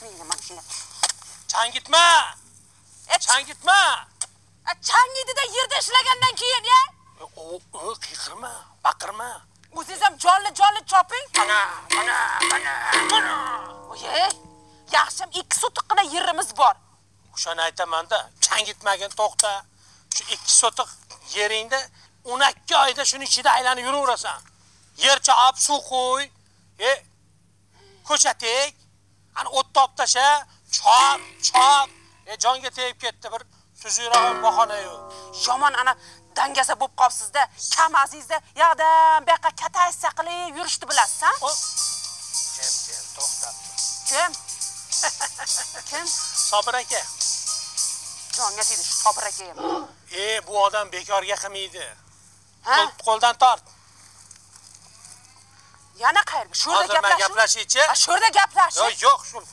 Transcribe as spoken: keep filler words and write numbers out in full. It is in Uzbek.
menga mashina. Changitma! Changitma! Changidida yerda ishlagandan keyin, ya? O, o, qiyqirma, baqirma. O'zingiz ham jonli-jonli choping. Mana, mana, mana, mana. Oy, yaxshim ikki sotiqqina yerimiz bor. O'shani aytaman-da, changitmagin, to'xta. Shu ikki sotiq yeringda o'n ikki oyda shuning ichida aylanib yuraverasan. Yer chop, suv qo'y, e, ko'chatek, ana o't top tasha, chop, chop. E, jonga tegib ketdi bir tuzukroq bahona yo'q. Yomon ana dangasa bo'lib qolibsiz-da, kamazingizda yoqdan bu yoqqa kataysa qilib yurishni bilasiz-a? Kim, kim, to'xta. Kim? Kim? Sobir aka. Jonga tegdi shu Sobir aka ham. E, bu odam bekorga qilmaydi. Ha? Qo'ldan tort. Yana qayerga? Shu yerda gaplash. gaplashingchi? Ha, shu yerda gaplash. Yo'q, yo'q, shu